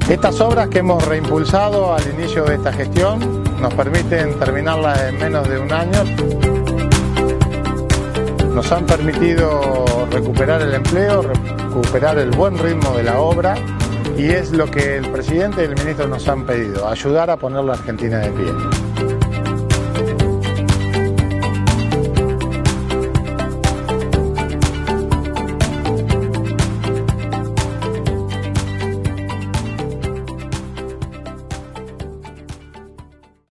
Estas obras que hemos reimpulsado al inicio de esta gestión nos permiten terminarlas en menos de un año. Nos han permitido recuperar el empleo, recuperar el buen ritmo de la obra, y es lo que el presidente y el ministro nos han pedido: ayudar a poner la Argentina de pie.